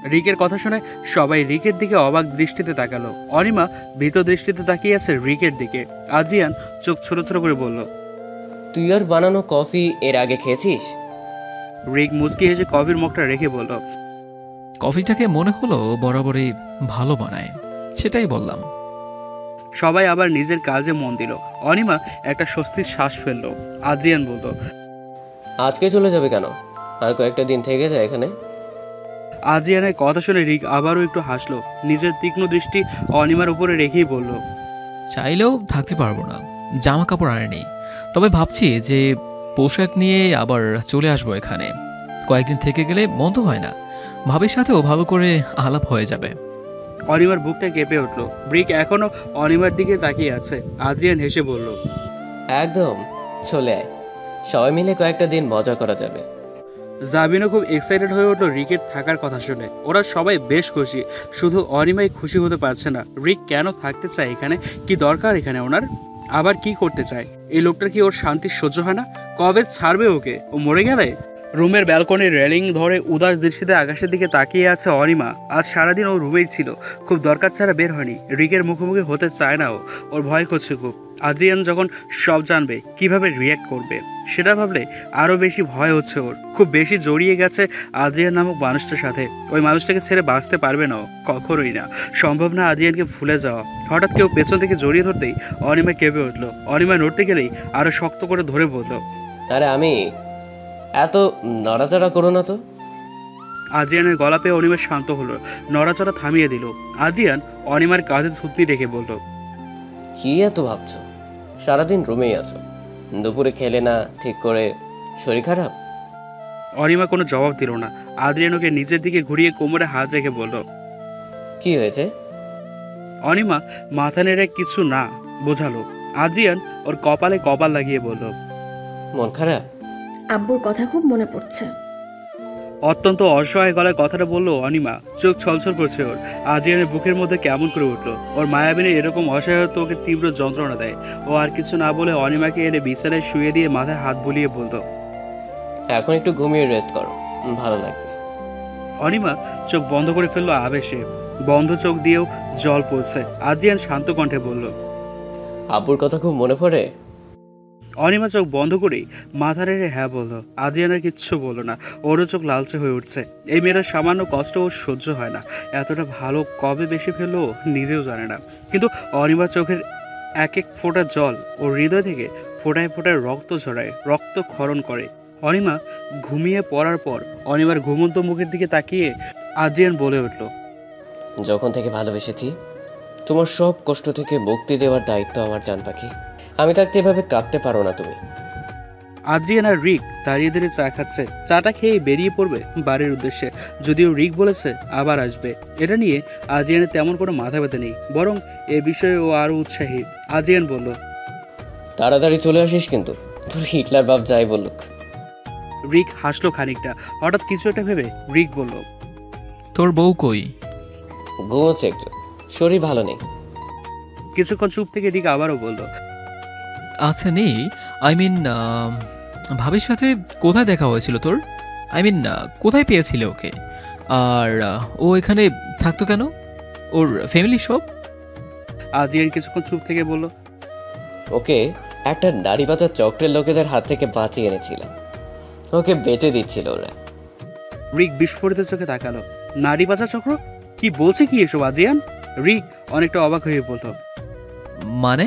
রিকের কথা শুনে সবাই রিকের দিকে অবাক দৃষ্টিতে তাকালো। অনিমা ভীত দৃষ্টিতে তাকিয়ে আছে রিকের দিকে। আদ্রিয়ান চোখ ছোট ছোট করে বলল, তুই আর বানানো কফি এর আগে খেয়েছিস? রিক মুচকি হেসে কফির মুখটা রেখে বলল, কফিটাকে মনে হলো বরাবরই ভালো বানায়, সেটাই বললাম। সবাই আবার নিজের কাজে মন দিল। অনিমা একটা স্বস্তির শ্বাস ফেলল। আদ্রিয়ান বলল, আজকে চলে যাবে কেন? আর কয়েকটা দিন থেকে যায় এখানে। আদ্রিয়ানের কথা শুনে রিক আবারও একটু হাসলো। নিজের তীক্ষ্ণ দৃষ্টি অনিমার উপরে রেখেই বলল, চাইলেও থাকতে পারবো না, জামা কাপড় আনেনি। তবে ভাবছি যে পোশাক নিয়ে আবার চলে আসবো এখানে। কয়েকদিন থেকে গেলে মন্দ হয় না, ভাবির সাথেও ভালো করে আলাপ হয়ে যাবে। অনিমার বুকটা কেঁপে উঠল। রিক এখনো অনিমার দিকে তাকিয়ে আছে। আদ্রিয়ান হেসে বলল, একদম, চলে আয়, সবাই মিলে কয়েকটা দিন মজা করা যাবে। জাবিনও খুব এক্সাইটেড হয়ে উঠলো রিকের থাকার কথা শুনে। ওরা সবাই বেশ খুশি, শুধু অনিমাই খুশি হতে পারছে না। রিক কেন থাকতে চায় এখানে? কি দরকার এখানে ওনার? আবার কি করতে চায়? এই লোকটার কি ওর শান্তি সহ্য হয় না? কবে ছাড়বে ওকে? ও মরে গেলে? রুমের ব্যালকনির রেলিং ধরে উদাস দৃষ্টিতে আকাশের দিকে তাকিয়ে আছে অনিমা। আজ সারাদিন ও রুমেই ছিল, খুব দরকার ছাড়া বের হয়নি। রিকের মুখোমুখি হতে চায় না ওর ভয় করছে খুব। আদ্রিয়ান যখন সব জানবে কিভাবে রিয়্যাক্ট করবে সেটা ভাবলে আরও বেশি ভয় হচ্ছে ওর। খুব বেশি জড়িয়ে গেছে আদ্রিয়ান নামক মানুষটার সাথে। ওই মানুষটাকে ছেড়ে বাঁচতে পারবে না, কখনোই না, সম্ভব না আদ্রিয়ানকে ভুলে যাওয়া। হঠাৎ কেউ পেছন থেকে জড়িয়ে ধরতেই অনিমা কেঁপে উঠল। অনিমা নড়তে গেলেই আরও শক্ত করে ধরে বলল, আরে আমি এত নড়াচড়া করো না তো। আদ্রিয়ানের গলা পেয়ে অনিমা শান্ত হলো, নড়াচড়া থামিয়ে দিল। আদ্রিয়ান অনিমার কাঁধে থুতনি রেখে বলল, কি এত ভাবছো? সারাদিন রুমেই আছো, দুপুরে খেলে না ঠিক করে, শরীর খারাপ? অনিমা কোনো জবাব দিল না। আদ্রিয়ান ওকে নিজের দিকে ঘুরিয়ে কোমরে হাত রেখে বলল, কি হয়েছে? অনিমা মাথা নেড়ে কিছু না বোঝালো। আদ্রিয়ান ওর কপালে কপাল লাগিয়ে বলল, মন খারাপ? আব্বুর কথা খুব মনে পড়ছে। অত্যন্ত অসহায় গলায় কথাটা বললো অনিমা। চোখ ছলছল করছে ওর। আদ্রিয়ানের বুকের মধ্যে কেমন করে উঠলো। ওর মায়াবিনী এরকম অসহায়ত্ব ওকে তীব্র যন্ত্রণা দেয়। ও আর কিছু না বলে অনিমাকে এনে বিছানায় শুয়ে দিয়ে মাথায় হাত বুলিয়ে বলতো, এখন একটু ঘুমিয়ে রেস্ট করো, ভালো লাগবে। অনিমা চোখ বন্ধ করে ফেললো আবেশে। বন্ধ চোখ দিয়েও জল পড়ছে। আদ্রিয়ান শান্ত কণ্ঠে বলল, আব্বুর কথা খুব মনে পড়ে? অনিমা চোখ বন্ধ করেই মাথা রেড়ে হ্যাঁ বলল। আদ্রিয়ানের কিচ্ছু বলল না। ওরও চোখ লালচে হয়ে উঠছে। এই মেয়েটার সামান্য কষ্ট ওর সহ্য হয় না। এতটা ভালো কবে বেশি ফেললো নিজেও জানে না। কিন্তু অনিমার চোখের এক এক ফোঁটা জল ওর হৃদয় থেকে ফোঁটায় ফোঁটায় রক্ত ঝরায়, রক্ত ক্ষরণ করে। অনিমা ঘুমিয়ে পড়ার পর অনিমার ঘুমন্ত মুখের দিকে তাকিয়ে আদ্রিয়ান বলে উঠল, যখন থেকে ভালোবেসেছি, তোমার সব কষ্ট থেকে মুক্তি দেওয়ার দায়িত্ব আমার, জান পাখি। আমি থাকতে এভাবে কাঁদতে পারো না তুমি। আদ্রিয়ান আর রিক দাঁড়িয়ে দাঁড়িয়ে চা খাচ্ছে। চাটা খেয়ে বেরিয়ে পড়বে বাড়ির উদ্দেশ্যে। যদিও রিক বলেছে আবার আসবে, এটা নিয়ে আদ্রিয়ানের তেমন কোনো মাথা ব্যথা নেই, বরং এ বিষয়ে ও আরও উৎসাহী। আদ্রিয়ান বলল, তাড়াতাড়ি চলে আসিস কিন্তু, তোর হিটলার বাপ যাই বলুক। রিক হাসলো খানিকটা। হঠাৎ কিছু একটা ভেবে রিক বলল, তোর বউ কই? ঘুমোচ্ছে একটু, শরীর ভালো নেই। কিছুক্ষণ চুপ থেকে রিক আবারও বলল, আচ্ছা নেই, আই মিন ভাবির সাথে কোথায় দেখা হয়েছিল তোর? আই মিন কোথায় পেয়েছিলে ওকে? আর ও এখানে থাকতো কেন? ওর ফ্যামিলি সব? আদ্রিয়ান কিছুক্ষণ চুপ থেকে বলল, ওকে একটা নারী বাজার চক্রের লোকেদের হাত থেকে বাঁচিয়ে এনেছিলাম, ওকে বেঁচে দিচ্ছিল ওরা। রিক বিস্ফোরিত চোখে তাকালো। নারী বাজার চক্র? কি বলছে কি এসব আদ্রিয়ান? রিক অনেকটা অবাক হয়ে বলল। মানে?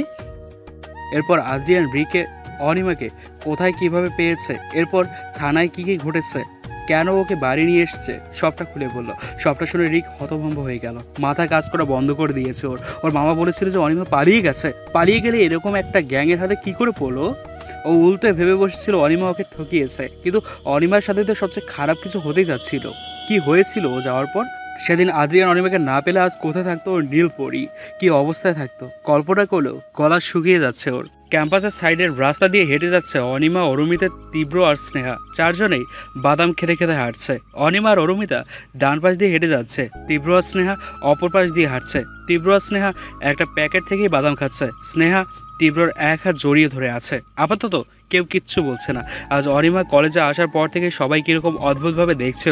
এরপর আদ্রিয়ান রিকে অনিমাকে কোথায় কিভাবে পেয়েছে, এরপর থানায় কি কি ঘটেছে, কেন ওকে বাড়ি নিয়ে এসছে, সবটা খুলে বললো। সবটা শুনে রিক হতভম্ব হয়ে গেল। মাথা কাজ করা বন্ধ করে দিয়েছে ওর মামা বলেছিল যে অনিমা পালিয়ে গেছে। পালিয়ে গেলে এরকম একটা গ্যাংয়ের হাতে কি করে পড়লো? ও উল্টে ভেবে বসেছিল অনিমা ওকে ঠকিয়েছে। কিন্তু অনিমার সাথে তো সবচেয়ে খারাপ কিছু হতেই যাচ্ছিল। কি হয়েছিল ও যাওয়ার পর? সেদিন আদ্রিয়ান অনিমাকে না পেলে আজ কোথায় থাকতো ওর নীলপরি? কি অবস্থায় থাকতো? কল্পনা করলেও গলা শুকিয়ে যাচ্ছে ওর। ক্যাম্পাসের সাইডের রাস্তা দিয়ে হেঁটে যাচ্ছে অনিমা, অরুমিতা, তীব্র আর স্নেহা। চারজনেই বাদাম খেতে খেতে হাঁটছে। অনিমা আর অরুমিতা ডান পাশ দিয়ে হেঁটে যাচ্ছে, তীব্র আর স্নেহা অপর পাশ দিয়ে হাঁটছে। তীব্র আর স্নেহা একটা প্যাকেট থেকেই বাদাম খাচ্ছে। স্নেহা তীব্রর এক হাত জড়িয়ে ধরে আছে। আপাতত কেউ কিচ্ছু বলছে না। আজ অনিমা কলেজে আসার পর থেকে সবাই কিরকম অদ্ভুতভাবে দেখছে ওকে।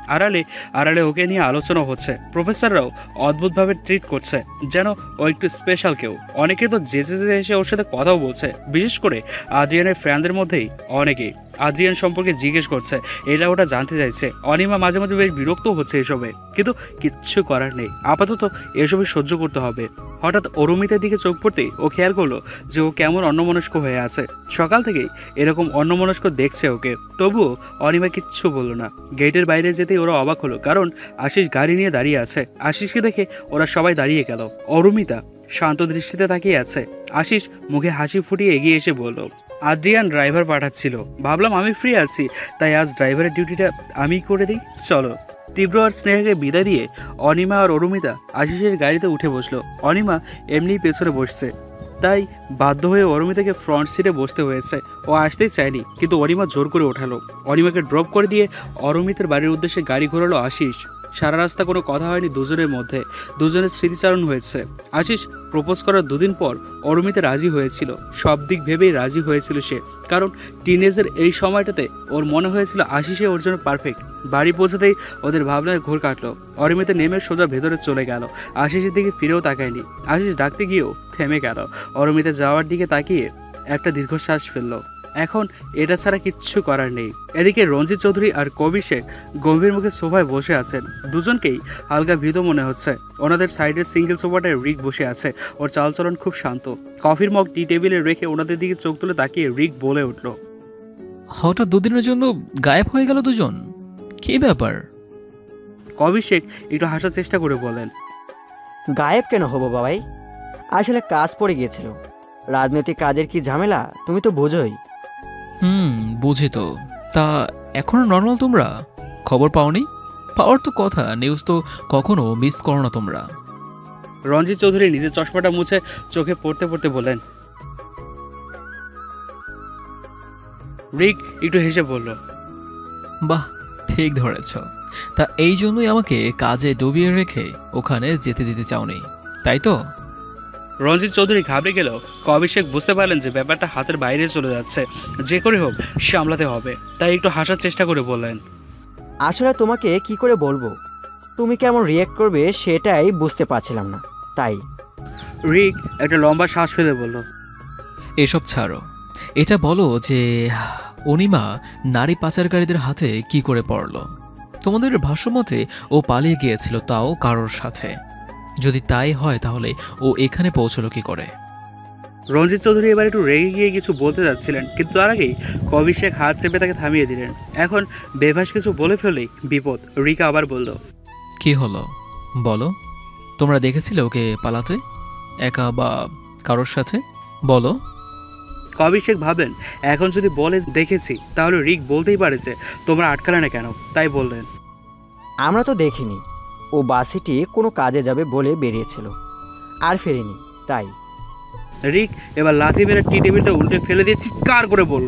আড়ালে আড়ালে ওকে নিয়ে আলোচনা হচ্ছে। প্রফেসররাও অদ্ভুতভাবে ট্রিট করছে, যেন ও একটু স্পেশাল কেউ। অনেকে তো যেচে এসে ওর সাথে কথাও বলছে, বিশেষ করে আদ্রিয়ানের ফ্যানদের মধ্যেই অনেকেই আদ্রিয়ান সম্পর্কে জিজ্ঞেস করছে, এটা ওটা জানতে চাইছে। অনিমা মাঝে মাঝে বেশ বিরক্ত হচ্ছে এসবে, কিন্তু কিচ্ছু করার নেই, আপাতত এসবে সহ্য করতে হবে। হঠাৎ অরুমিতার দিকে চোখ পড়তেই ও খেয়াল করলো যে ও কেমন অন্যমনস্ক হয়ে আছে। সকাল থেকেই এরকম অন্যমনস্ক দেখছে ওকে, তবুও অনিমা কিচ্ছু বললো না। গেটের বাইরে যেতেই ওরা অবাক হলো, কারণ আশিস গাড়ি নিয়ে দাঁড়িয়ে আছে। আশিসকে দেখে ওরা সবাই দাঁড়িয়ে গেল। অরুমিতা শান্ত দৃষ্টিতে তাকিয়ে আছে। আশিস মুখে হাসি ফুটিয়ে এগিয়ে এসে বলল, আদ্রিয়ান ড্রাইভার পাঠাচ্ছিল, ভাবলাম আমি ফ্রি আছি, তাই আজ ড্রাইভারের ডিউটিটা আমি করে দিই, চলো। তীব্র আর স্নেহকে বিদায় দিয়ে অনিমা আর অরুমিতা আশিসের গাড়িতে উঠে বসলো। অনিমা এমনিই পেছনে বসছে, তাই বাধ্য হয়ে অরুমিতাকে ফ্রন্ট সিটে বসতে হয়েছে। ও আসতেই চায়নি, কিন্তু অনিমা জোর করে ওঠালো। অনিমাকে ড্রপ করে দিয়ে অরুমিতার বাড়ির উদ্দেশ্যে গাড়ি ঘোরালো আশিস। সারা রাস্তা কোনো কথা হয়নি দুজনের মধ্যে, দুজনের স্মৃতিচারণ হয়েছে। আশিস প্রপোজ করার দুদিন পর অরুমিতা রাজি হয়েছিল, সব দিক ভেবেই রাজি হয়েছিল সে, কারণ টিনেজের এই সময়টাতে ওর মনে হয়েছিল আশিসে ওর জন্য পারফেক্ট। বাড়ি পৌঁছাতেই ওদের ভাবনার ঘোর কাটলো। অরুমিতা নেমে সোজা ভেতরে চলে গেল, আশিসের দিকে ফিরেও তাকায়নি। আশিস ডাকতে গিয়েও থেমে গেল। অরুমিতা যাওয়ার দিকে তাকিয়ে একটা দীর্ঘশ্বাস ফেললো। এখন এটা ছাড়া কিচ্ছু করার নেই। এদিকে রঞ্জিত চৌধুরী আর কবি শেখ গম্ভীর মুখে সোফায় বসে আছেন। দুজনকেই হালকা ভীত মনে হচ্ছে। ওনাদের সাইডের সিঙ্গেল সোফাটায় রিক বসে আছে, ওর চালচলন খুব শান্ত। কফির মগ টি টেবিলে রেখে ওনাদের দিকে চোখ তুলে তাকিয়ে রিক বলে উঠল, হঠাৎ দুদিনের জন্য গায়েব হয়ে গেল দুজন, কি ব্যাপার? কবি শেখ একটু হাসার চেষ্টা করে বলেন, গায়েব কেন হবো বাবাই, আসলে কাজ পড়ে গিয়েছিল। রাজনৈতিক কাজের কি ঝামেলা তুমি তো বোঝোই। বুঝি তো। তা এখনো নর্মাল তোমরা? খবর পাওনি? পাওয়ার তো কথা, নিউজ তো কখনো মিস করো না তোমরা। রঞ্জিত চৌধুরী নিজের চশমাটা মুছে চোখে পড়তে পড়তে বলেন। রিক একটু হেসে বলল, বাহ, ঠিক ধরেছ। তা এই জন্যই আমাকে কাজে ডুবিয়ে রেখে ওখানে যেতে দিতে চাওনি, তাই তো? রঞ্জিত চৌধুরী ঘাবড়ে গেলেও কবি শেখ বুঝতে পারলেন যে ব্যাপারটা হাতের বাইরে চলে যাচ্ছে, যে করে হোক সামলাতে হবে, তাই একটু হাসার চেষ্টা করে বললেন, আসলে তোমাকে কি করে বলবো, তুমি কেমন রিয়েক্ট করবে সেটাই বুঝতে পারছিলাম না, তাই। রিক একটা লম্বা শ্বাস ফেলে বলল, এসব ছাড়ো, এটা বলো যে অনিমা নারী পাচারকারীদের হাতে কি করে পড়ল? তোমাদের ভাষ্যমতে ও পালিয়ে গিয়েছিল, তাও কারোর সাথে। যদি তাই হয় তাহলে ও এখানে পৌঁছলো কি করে? রঞ্জিত চৌধুরী এবার একটু রেগে গিয়ে কিছু বলতে যাচ্ছিলেন, কিন্তু তার আগেই কবি শেখ হাত চেপে তাকে থামিয়ে দিলেন। এখন বেভাস কিছু বলে ফেললেই বিপদ। রিকা আবার বলল, কি হলো বলো, তোমরা দেখেছিলে ওকে পালাতে, একা বা কারোর সাথে? বলো। কবি শেখ ভাবেন এখন যদি বলে দেখেছি তাহলে রিক বলতেই পারে যে তোমরা আটকালে না কেন, তাই বললেন, আমরা তো দেখিনি, ও বাসিটি কোনো কাজে যাবে বলে বেরিয়েছিল, আর ফেরেনি, তাই। রিক এবার লাথি মেরে টি টেবিলটা উল্টে ফেলে দিয়ে চিৎকার করে বলল,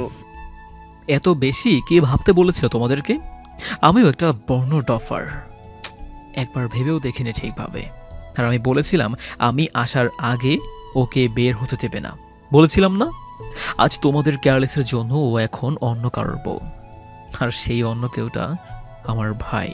এত বেশি কে ভাবতে বলেছিল তোমাদেরকে? আমিও একটা বর্ণ ডফার, একবার ভেবেও দেখিনি ঠিকভাবে। আর আমি বলেছিলাম আমি আসার আগে ওকে বের হতে দেবে না, বলেছিলাম না? আজ তোমাদের কেয়ারলেসের জন্য ও এখন অন্য কারোর বউ, আর সেই অন্য কেউটা আমার ভাই।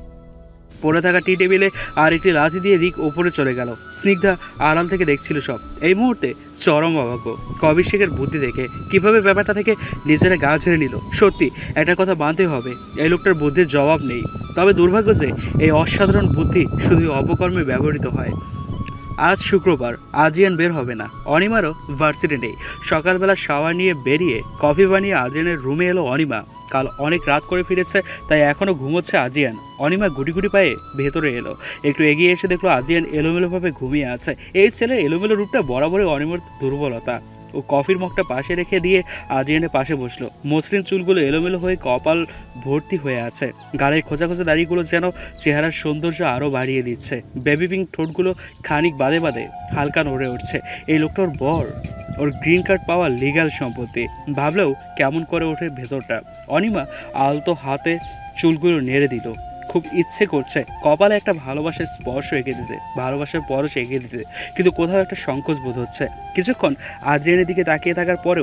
পড়ে থাকা টি টেবিলে আর একটি লাথি দিয়ে রিক ওপরে চলে গেল। স্নিগ্ধা আড়াল থেকে দেখছিল সব। এই মুহূর্তে চরম অবাক কবি শেখের বুদ্ধি দেখে, কিভাবে ব্যাপারটা থেকে নিজেরা গা ছেড়ে নিল। সত্যি একটা কথা মানতে হবে, এই লোকটার বুদ্ধির জবাব নেই। তবে দুর্ভাগ্য যে এই অসাধারণ বুদ্ধি শুধু অপকর্মে ব্যবহৃত হয়। আজ শুক্রবার, আদ্রিয়ান বের হবে না, অনিমারও ভার্সিটি নেই। সকালবেলা শাওয়ার নিয়ে বেরিয়ে কফি বানিয়ে আদ্রিয়ানের রুমে এলো অনিমা। কাল অনেক রাত করে ফিরেছে, তাই এখনও ঘুমোচ্ছে আদ্রিয়ান। অনিমা গুটি গুটি পায়ে ভেতরে এলো। একটু এগিয়ে এসে দেখলো আদ্রিয়ান এলোমেলোভাবে ঘুমিয়ে আছে। এই ছেলের এলোমেলো রূপটা বরাবরই অনিমার দুর্বলতা। ও কফির মগটা পাশে রেখে দিয়ে আদ্রিয়ানের পাশে বসলো। মসৃণ চুলগুলো এলোমেলো হয়ে কপাল ভর্তি হয়ে আছে। গালের খোঁচা খোঁচা দাড়িগুলো যেন চেহারার সৌন্দর্য আরও বাড়িয়ে দিচ্ছে। বেবি পিঙ্ক ঠোঁটগুলো খানিক বাদে বাদে হালকা নড়ে উঠছে। এই লোকটা ওর বর, ওর গ্রিন কার্ড পাওয়া লিগ্যাল সম্পত্তি। ভাবলেও কেমন করে ওঠে ভেতরটা। অনিমা আলতো হাতে চুলগুলো নেড়ে দিল। খুব ইচ্ছে করছে কপালে একটা ভালোবাসার স্পর্শ এঁকে দিতে, ভালোবাসার পরশ এঁকে দিতে, কিন্তু কোথাও একটা সংকোচ বোধ হচ্ছে। কিছুক্ষণ আদ্রিয়ানের দিকে তাকিয়ে থাকার পরেও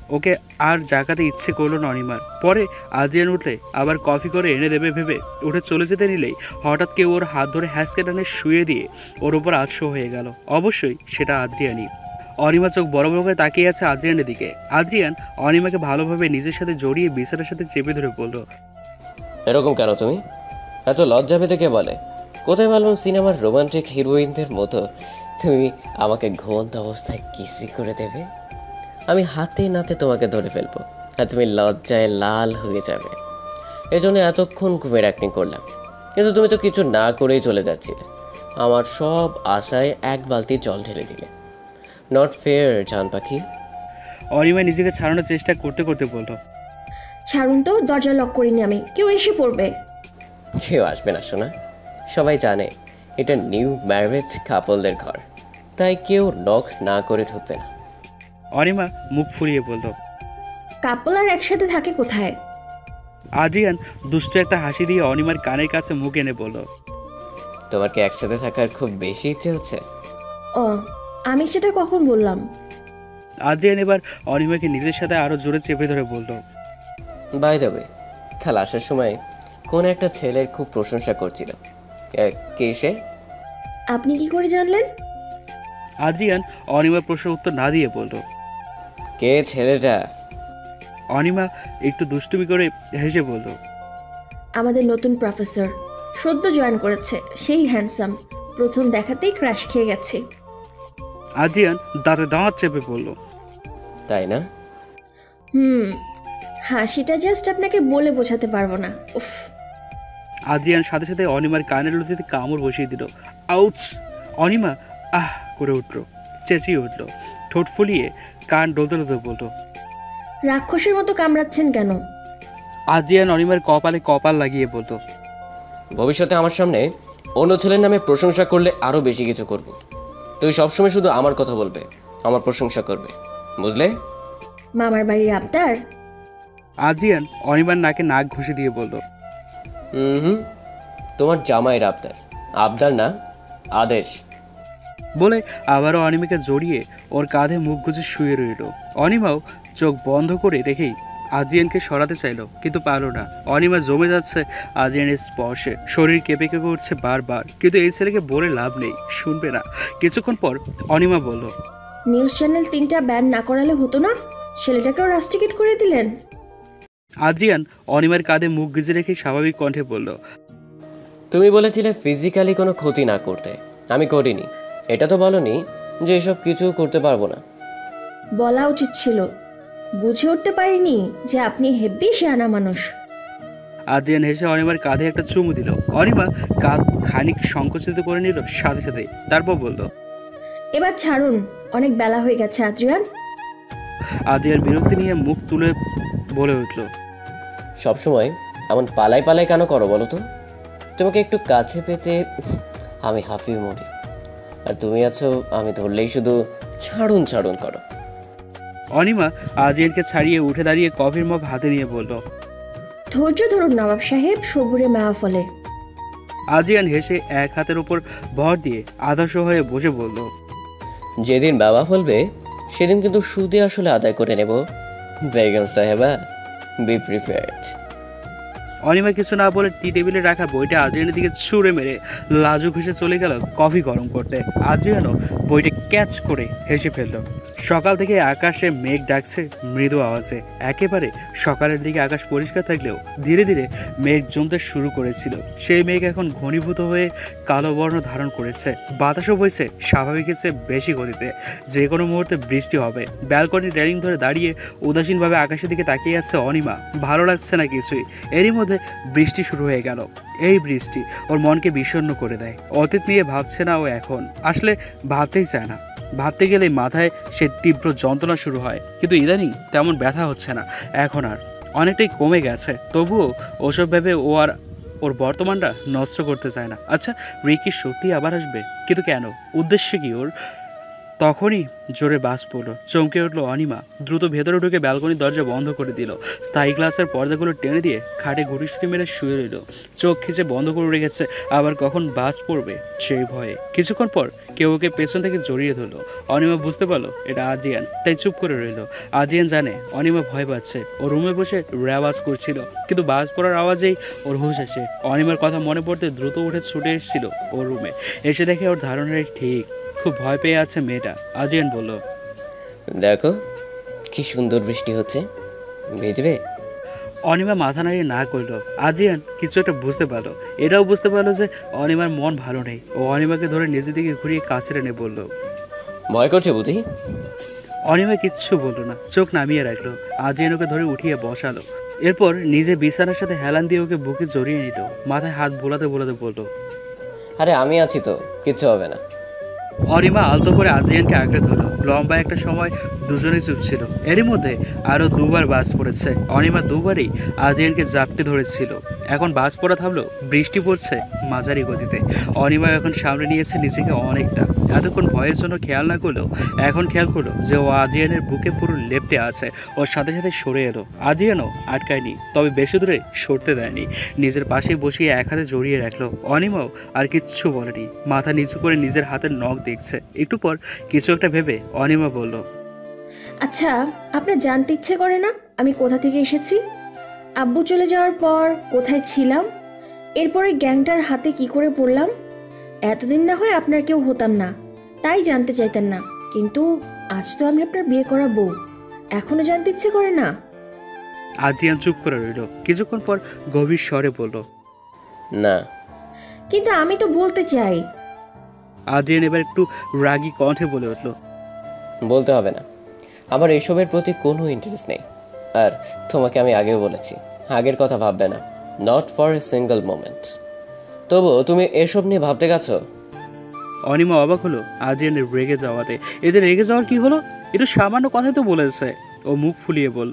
ওকে আর জাগাতে ইচ্ছে করলো না অনিমার। পরে আদ্রিয়ান উঠলে আবার কফি করে এনে দেবে ভেবে উঠে চলে যেতে নিলেই হঠাৎ কেউ ওর হাত ধরে হ্যাঁচকে টানে শুয়ে দিয়ে ওর ওপর আটশো হয়ে গেল। অবশ্যই সেটা আদ্রিয়ানই। অনিমা চোখ বড় বড় করে তাকিয়ে আছে আদ্রিয়ানের দিকে। আদ্রিয়ান অনিমাকে ভালোভাবে নিজের সাথে জড়িয়ে বিছানার সাথে চেপে ধরে বলল, এরকম কেন তুমি? এত লজ্জা পেতে কে বলে? কোথায় বললাম সিনেমার রোমান্টিক হিরোইনদের মতো তুমি আমাকে ঘুমন্ত অবস্থায় কিসি করে দেবে? আমি হাতে নাতে তোমাকে ধরে ফেলবো আর তুমি লজ্জায় লাল হয়ে যাবে। এজন্য এতক্ষণ ঘুমের অ্যাক্টিং করলাম, কিন্তু তুমি তো কিছু না করেই চলে যাচ্ছিলে। আমার সব আশায় এক বালতি জল ঢেলে দিলে। নট ফেয়ার জান পাখি। অনিমা নিজেকে ছাড়ানোর চেষ্টা করতে করতে বলল, ছাড়ুন তো, দরজা লক করিনি আমি, কেউ এসে পড়বে। কেউ আসবে না শোনা, সবাই জানে এটা নিউ ম্যারেড কাপলদের ঘর, তাই কেউ নক না করে ঢুকবে না। অনিমা মুখ ফুলিয়ে বলল। কাপল আর একসাথে থাকে কোথায়? আদ্রিয়ান দুষ্ট একটা হাসি দিয়ে অনিমার কানের কাছে মুখ এনে বলল, তোমার কি একসাথে থাকার খুব বেশি ইচ্ছে হচ্ছে? ও, আমি সেটা কখন বললাম? আদ্রিয়ান এবার অনিমাকে নিজের সাথে আরো জোরে চেপে ধরে বলল, বাই দ্য ওয়ে, কাল আসার সময় কোন একটা ছেলের খুব প্রশংসা করছিল। কে সে? আপনি কি করে জানলেন? আদ্রিয়ান অনিমার প্রশ্নের উত্তর না দিয়ে বলল। কে ছেলেটা? অনিমা একটু দুষ্টুমি করে হেসে বলল, আমাদের নতুন প্রফেসর, সদ্য জয়েন করেছে, সেই হ্যান্ডসাম, প্রথম দেখাতেই ক্র্যাশ খেয়ে গেছে। আদ্রিয়ান দাঁতে দাঁত চেপে বলল, তাই না? হাসিটা জাস্ট আপনাকে বলে বোঝাতে পারবো না। উফ। আদ্রিয়ান সাথে সাথে অনিমার কানের লতিতে কামড় বসিয়ে দিল। আউচ! অনিমা আহ করে উঠল, চেঁচিয়ে উঠল, ঠোঁট ফুলিয়ে কান ডলতে ডলতে বলল, রাক্ষসের মতো কামড়াচ্ছেন কেন? আদ্রিয়ান অনিমার কপালে কপাল লাগিয়ে বলল, ভবিষ্যতে আমার সামনে অন্য ছেলের নামে প্রশংসা করলে আরো বেশি কিছু করব। তুই সবসময় শুধু আমার কথা বলবে, আমার প্রশংসা করবে, বুঝলে? মামার বাড়ির আবদার? আদ্রিয়ান অনিমার নাকে নাক ঘষে দিয়ে বলল, হুম, তোমার জামাইয়ের আবদার। আবদার না, আদেশ। বলে আবারও অনিমাকে জড়িয়ে ওর কাঁধে মুখ গুজে শুয়ে রইল। অনিমাও চোখ বন্ধ করে রেখেই আদ্রিয়ানকে সরাতে চাইল, কিন্তু পারল না। অনিমা জমে যাচ্ছে আদ্রিয়ানের স্পর্শে, শরীর কেঁপে কেঁপে উঠছে বারবার, কিন্তু এই ছেলেকে বলে লাভ নেই, শুনবে না। কিছুক্ষণ পর অনিমা বলল, নিউজ চ্যানেল 3টা ব্যান না করালে হতো না? ছেলেটাকেও রাস্টিকেট করে দিলেন। আদ্রিয়ান অনিমার কাঁধে মুখ গুজে রেখে স্বাভাবিক কণ্ঠে বলল, তুমি বলেছিলে ফিজিক্যালি কোনো ক্ষতি না করতে, আমি করিনি। এটা তো বলনি যে এসব কিছু করতে পারবো না। বলা উচিত ছিল, বুঝে উঠতে পারিনি যে আপনি হেব্বি শেয়ানা মানুষ। আদ্রিয়ান হেসে অনিমার কাঁধে একটা চুমু দিল। অনিমা কাঁধ খানিক সংকুচিত করে নিল সাথে সাথে, তারপর বলল, এবার ছাড়ুন, অনেক বেলা হয়ে গেছে আদ্রিয়ান। আদ্রিয়ান বিরক্তি নিয়ে মুখ তুলে বলে উঠল, সবসময় এমন পালাই পালাই কেন করো বলো তো? তোমাকে একটু কাছে পেতে আমি হাঁফিয়ে মরি, আর তুমি আছো আমি ধরলেই শুধু ছাড়ুন ছাড়ুন করো। অনিমা আদ্রিয়ানকে ছাড়িয়ে উঠে দাঁড়িয়ে কফির মগ হাতে নিয়ে বলল, ধৈর্য ধরুন নবাব সাহেব, সবুরে মেওয়া ফলে। আদ্রিয়ান হেসে এক হাতের উপর ভর দিয়ে আদর্শ হয়ে বসে বলল, যেদিন বাবা ফলবে সেদিন কিন্তু সুদে আসলে আদায় করে নেব বেগম সাহেবা, বি প্রিপেয়ার্ড। অনিমা কিছু না বলে টি টেবিলে রাখা বইটা আদ্রিয়ানের দিকে ছুঁড়ে মেরে লাজুক হেসে চলে গেল কফি গরম করতে। আদ্রিয়ানও বইটা ক্যাচ করে হেসে ফেলল। সকাল থেকে আকাশে মেঘ ডাকছে মৃদু আওয়াজে। একেবারে সকালের দিকে আকাশ পরিষ্কার থাকলেও ধীরে ধীরে মেঘ জমতে শুরু করেছিল। সেই মেঘ এখন ঘনীভূত হয়ে কালো বর্ণ ধারণ করেছে। বাতাসও বইছে স্বাভাবিকের চেয়ে বেশি গতিতে, যে কোনো মুহূর্তে বৃষ্টি হবে। ব্যালকনির রেলিং ধরে দাঁড়িয়ে উদাসীনভাবে আকাশের দিকে তাকিয়ে যাচ্ছে অনিমা। ভালো লাগছে না কিছুই। এরই মধ্যে বৃষ্টি শুরু হয়ে গেল। এই বৃষ্টি ওর মনকে বিষণ্ণ করে দেয়। অতীত নিয়ে ভাবছে না ও এখন, আসলে ভাবতেই চায় না। ভাবতে গেলেই মাথায় সে তীব্র যন্ত্রণা শুরু হয়, কিন্তু ইদানিং তেমন ব্যথা হচ্ছে না, এখন আর অনেকটাই কমে গেছে। তবুও ওসব ভেবে ও আর ওর বর্তমানটা নষ্ট করতে চায় না। আচ্ছা, রিকি সত্যি আবার আসবে, কিন্তু কেন? উদ্দেশ্য কি ওর? তখনই জোরে বাস পড়লো, চমকে উঠলো অনিমা। দ্রুত ভেতরে ঢুকে ব্যালকনির দরজা বন্ধ করে দিল। স্থায়ী গ্লাসের পর্দাগুলো টেনে দিয়ে খাটে গুটিসুটি মেরে শুয়ে রইল। চোখ খিচে বন্ধ করে রেখেছে, আবার কখন বাস পড়বে সেই ভয়ে। কিছুক্ষণ পর কেউ ওকে পেছন থেকে জড়িয়ে ধরলো। অনিমা বুঝতে পারলো এটা আদ্রিয়ান, তাই চুপ করে রইল। আদ্রিয়ান জানে অনিমা ভয় পাচ্ছে। ও রুমে বসে রেওয়াজ করছিল, কিন্তু বাস পড়ার আওয়াজেই ওর হুঁশ আসে। অনিমার কথা মনে পড়তে দ্রুত উঠে ছুটে এসেছিল ওর রুমে। এসে দেখে ওর ধারণাটাই ঠিক, খুব ভয় পেয়ে আছে মেয়েটা। আদ্রিয়ান বলল, দেখো কি সুন্দর বৃষ্টি হচ্ছে, ভিজবে? অনিমা মাথা নাড়িয়ে না করলো। আদ্রিয়ান কিছু একটা বুঝতে পারলো। এটাও বুঝতে পারলো যে অনিমার মন ভালো নেই। ও অনিমাকে ধরে নিজের দিকে ঘুরিয়ে কাছে টেনে বলল। ভয় করছে বুঝি? অনিমা কিচ্ছু বললো না, চোখ নামিয়ে রাখলো। আদ্রিয়ান ওকে ধরে উঠিয়ে বসালো। এরপর নিজে বিছানার সাথে হেলান দিয়ে ওকে বুকে জড়িয়ে নিল। মাথায় হাত বোলাতে বোলাতে বলল, আরে আমি আছি তো, কিচ্ছু হবে না। অনিমা আলতো করে আদ্রিয়ানকে আঁকড়ে ধরলো। লম্বা একটা সময় দুজনেই চুপ ছিল। এরই মধ্যে আরও দুবার বাস পড়েছে। অনিমা দুবারই আদ্রিয়ানকে জাপটে ধরেছিল। এখন বাস পড়া থামলো, বৃষ্টি পড়ছে মাঝারি গতিতে। অনিমা এখন সামনে নিয়েছে নিজেকে অনেকটা। এতক্ষণ ভয়ের জন্য খেয়াল না করলেও এখন খেয়াল করলো যে ও আদ্রিয়ানের বুকে পুরো লেপ্টে আছে। ওর সাথে সাথে সরে এলো। আদ্রিয়ানও আটকায়নি, তবে বেশি দূরে সরতে দেয়নি। নিজের পাশে বসিয়ে এক হাতে জড়িয়ে রাখলো। অনিমাও আর কিচ্ছু বলেনি, মাথা নিচু করে নিজের হাতের নখ দেখছে। একটু পর কিছু একটা ভেবে অনিমা বলল, আচ্ছা, আপনার জানতে ইচ্ছে করে না আমি কোথা থেকে এসেছি? আব্বু চলে যাওয়ার পর কোথায় ছিলাম? এরপরে গ্যাংটার হাতে কি করে পড়লাম? এতদিন না হয় আপনার কেউ হতাম না, তাই জানতে চাইতেন না, কিন্তু আজ তো আমি আপনার বিয়ে করা বউ। এখনো জানতে ইচ্ছে করে না? আদ্রিয়ান চুপ করে রইল। কিছুক্ষণ পর গভীর স্বরে বলল, না। কিন্তু আমি তো বলতে চাই। আদ্রিয়ান এবার একটু রাগী কণ্ঠে বলে উঠল, বলতে হবে না, আমার এসবের প্রতি কোনো ইন্টারেস্ট নেই। আর তোমাকে আমি আগেও বলেছি, আগের কথা ভাববে না, not for a single moment. তবু তুমি এসব নিয়ে ভাবতে গেছো? অনিমা অবাক হলো আদ্রিয়ানের রেগে যাওয়াতে। এদের রেগে যাওয়ার কি হলো? এটা সামান্য কথাই তো বলেছে। ও মুখ ফুলিয়ে বলল,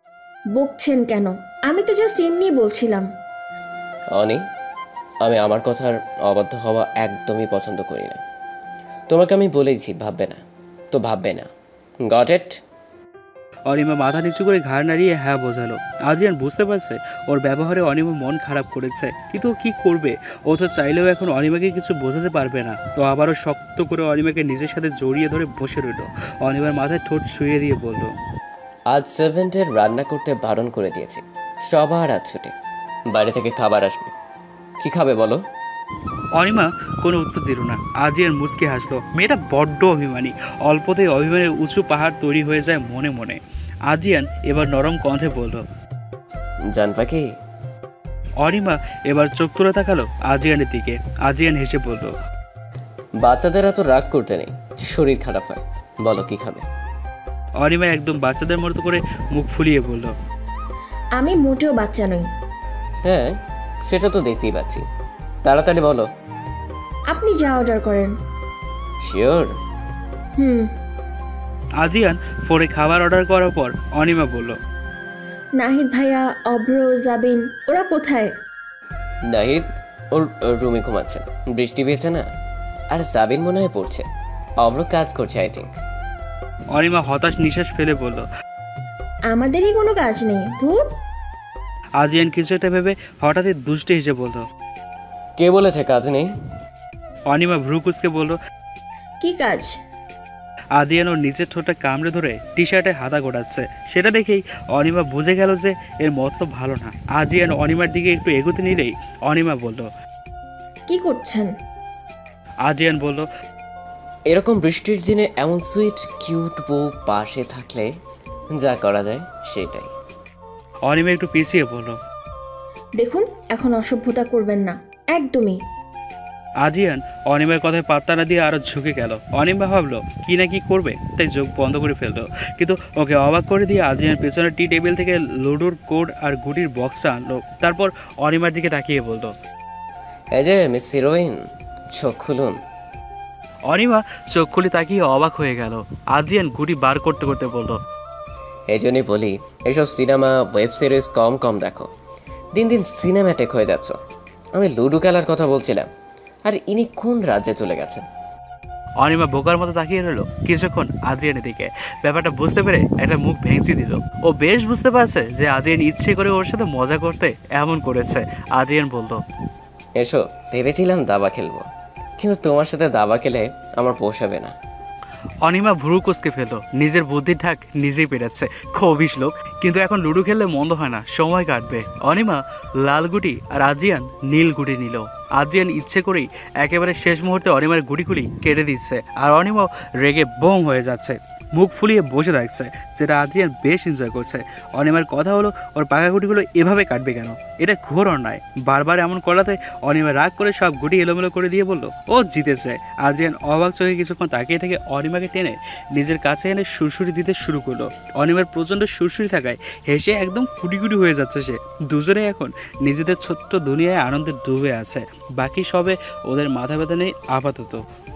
বকছেন কেন? আমি তো জাস্ট এমনি বলছিলাম। অনি, আমি আমার কথার অবাধ্য হওয়া একদমই পছন্দ করি না। তোমাকে আমি বলেইছি ভাববে না, তো ভাববে না। Got it? অনিমা মাথা নিচু করে ঘাড় নাড়িয়ে হ্যাঁ বোঝালো। আদ্রিয়ান বুঝতে পারছে ওর ব্যবহারে অনিমা মন খারাপ করেছে, কিন্তু ও কি করবে? ও তো চাইলেও এখন অনিমাকে কিছু বোঝাতে পারবে না। তো আবারও শক্ত করে অনিমাকে নিজের সাথে জড়িয়ে ধরে বসে রইল। অনিমার মাথায় ঠোঁট ছুঁয়ে দিয়ে বলল, আজ 7 রান্না করতে বারণ করে দিয়েছি, সবার আজ ছুটি, বাইরে থেকে খাবার আসবে। কি খাবে বলো? অনিমা কোনো উত্তর দিল না। আদ্রিয়ান মুচকে হাসলো। মেয়েটা বড্ড অভিমানী। অল্পতেই অভিমানের উঁচু পাহাড় তৈরি হয়ে যায় মনে মনে। আদ্রিয়ান এবার নরম কণ্ঠে বলল, জান পাখি। অনিমা এবার চোখ তুলে তাকালো আদ্রিয়ানের দিকে। আদ্রিয়ান হেসে বলল, বাচ্চাদের এত রাগ করতে নেই, শরীর খারাপ হয়। বলো কি খাবে? অনিমা একদম বাচ্চাদের মতো করে মুখ ফুলিয়ে বলল, আমি মোটেও বাচ্চা নই। হ্যাঁ, সেটা তো দেখতেই পাচ্ছি। তাড়াতাড়ি বলো। আপনি যা অর্ডার করেন। শিওর? হুম। আদ্রিয়ান ফোনে খাবার অর্ডার করার পর অনিমা বলল, নাহিদ ভাইয়া, অভ্র, জাবিন ওরা কোথায়? নাহিদ ওর রুমে ঘুমাচ্ছে, বৃষ্টি পেয়েছে না। আর সাবিন মনে হয় পড়ছে, অব্র কাজ করছে আই থিঙ্ক। অনিমা হতাশ নিঃশ্বাস ফেলে বলল, আমাদেরই কোনো কাজ নেই, ধুর। আদ্রিয়ান কিছু একটা ভেবে হঠাৎই দুষ্টে হেসে বলল। কে বলেছে কাজ নেই? অনিমা ভ্রু কুচকে বলল। কি কাজ? আদ্রিয়ান ওর নিচের ঠোঁটটা কামড়ে ধরে টি শার্টে হাতা গোটাচ্ছে। সেটা দেখেই অনিমা বুঝে গেল যে এর মতলব ভালো না। আদ্রিয়ান অনিমার দিকে একটু এগোতে নিলেই অনিমা বলল, কি করছেন? আদ্রিয়ান বলল, এরকম বৃষ্টির দিনে এমন সুইট কিউট বউ পাশে থাকলে যা করা যায় সেটাই। অনিমা একটু পিছিয়ে বলল, দেখুন, এখন অসভ্যতা করবেন না, একদমই। আদ্রিয়ান অনিমার কথায় পাত্তা না দিয়ে আরো ঝুঁকে গেল। অনিমা ভাবলো কি না কি করবে, তাই চোখ বন্ধ করে ফেললো। কিন্তু ওকে অবাক করে দিয়ে আদ্রিয়ান পেছনের টি টেবিল থেকে লুডোর কোড আর গুটির বক্সটা আনলো। তারপর অনিমার দিকে তাকিয়ে বলল, এই যে মিস হিরোইন, চোখ খুলুন। অনিমা চোখ খুলে তাকিয়ে অবাক হয়ে গেল। আদ্রিয়ান গুটি বার করতে করতে বলল, এই জন্যই বলি এসব সিনেমা ওয়েব সিরিজ কম কম দেখো, দিন দিন সিনেম্যাটিক হয়ে যাচ্ছ। আমি লুডো খেলার কথা বলছিলাম, আর ইনি কোন রাজ্যে চলে গেছেন? অনিমা বোকার মতো তাকিয়ে রইল কিছুক্ষণ আদ্রিয়ানের দিকে। ব্যাপারটা বুঝতে পেরে একটা মুখ ভেঙচি দিল। ও বেশ বুঝতে পারছে যে আদ্রিয়ান ইচ্ছে করে ওর সাথে মজা করতে এমন করেছে। আদ্রিয়ান বলল, এসো, ভেবেছিলাম দাবা খেলবো, কিন্তু তোমার সাথে দাবা খেলে আমার পোষাবে না। অনিমা ভুরু কুচকে ফেলল। নিজের বুদ্ধির ঢাক নিজেই পেরেছে, খবিস লোক। কিন্তু এখন লুডো খেললে মন্দ হয় না, সময় কাটবে। অনিমা লাল গুটি আর আদ্রিয়ান নীল গুটি নিল। আদ্রিয়ান ইচ্ছে করেই একেবারে শেষ মুহূর্তে অনিমার গুটিগুলি কেটে দিচ্ছে, আর অনিমাও রেগে বোম হয়ে যাচ্ছে, মুখ ফুলিয়ে বসে থাকছে, যেটা আদ্রিয়ান বেশ এনজয় করছে। অনিমার কথা হলো, ওর পাকা গুটিগুলো এভাবে কাটবে কেন? এটা ঘোর অন্যায়। বারবার এমন করাতে অনিমা রাগ করে সব গুটি এলোমেলো করে দিয়ে বলল, ও জিতেছে। আদ্রিয়ান অবাক চোখে কিছুক্ষণ তাকিয়ে থেকে অনিমাকে টেনে নিজের কাছে এনে সুরসুরি দিতে শুরু করলো। অনিমার প্রচণ্ড সুরসুরি থাকায় হেসে একদম কুটি কুটি হয়ে যাচ্ছে সে। দুজনে এখন নিজেদের ছোট্ট দুনিয়ায় আনন্দে ডুবে আছে, বাকি সবে ওদের মাথা ব্যথা নেই আপাতত।